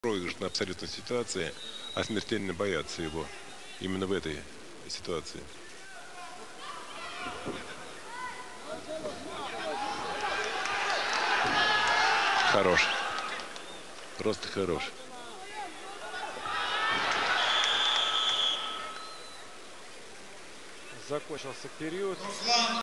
проигрышная абсолютно ситуация, а смертельно боятся его именно в этой ситуации. Хорош. Просто хорош. Закончился период.